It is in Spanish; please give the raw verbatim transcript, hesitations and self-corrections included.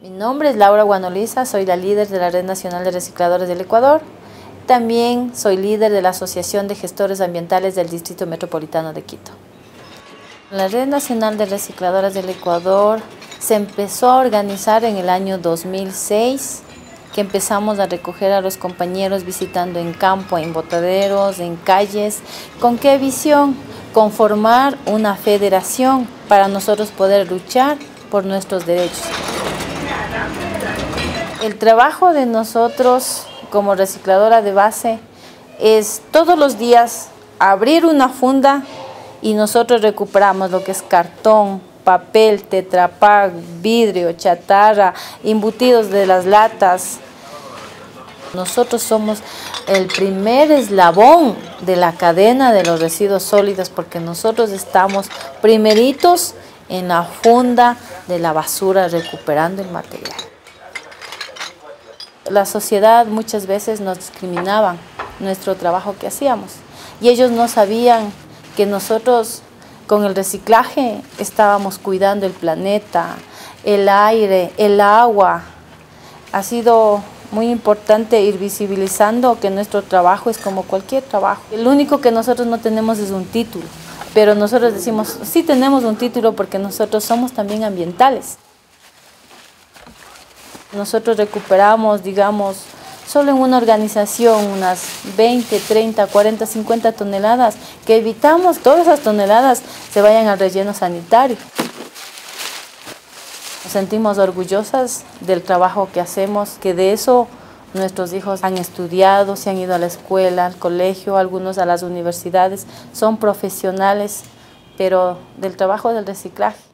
Mi nombre es Laura Guanoliza, soy la líder de la Red Nacional de Recicladores del Ecuador. También soy líder de la Asociación de Gestores Ambientales del Distrito Metropolitano de Quito. La Red Nacional de Recicladores del Ecuador se empezó a organizar en el año dos mil seis, que empezamos a recoger a los compañeros visitando en campo, en botaderos, en calles. ¿Con qué visión? Conformar una federación para nosotros poder luchar por nuestros derechos. El trabajo de nosotros como recicladora de base es todos los días abrir una funda y nosotros recuperamos lo que es cartón, papel, Tetra Pak, vidrio, chatarra, embutidos de las latas. Nosotros somos el primer eslabón de la cadena de los residuos sólidos porque nosotros estamos primeritos en la funda de la basura recuperando el material. La sociedad muchas veces nos discriminaban nuestro trabajo que hacíamos y ellos no sabían que nosotros con el reciclaje estábamos cuidando el planeta, el aire, el agua. Ha sido muy importante ir visibilizando que nuestro trabajo es como cualquier trabajo. El único que nosotros no tenemos es un título, pero nosotros decimos, sí tenemos un título porque nosotros somos también ambientales. Nosotros recuperamos, digamos, solo en una organización unas veinte, treinta, cuarenta, cincuenta toneladas, que evitamos todas esas toneladas se vayan al relleno sanitario. Nos sentimos orgullosas del trabajo que hacemos, que de eso nuestros hijos han estudiado, se han ido a la escuela, al colegio, algunos a las universidades, son profesionales, pero del trabajo del reciclaje.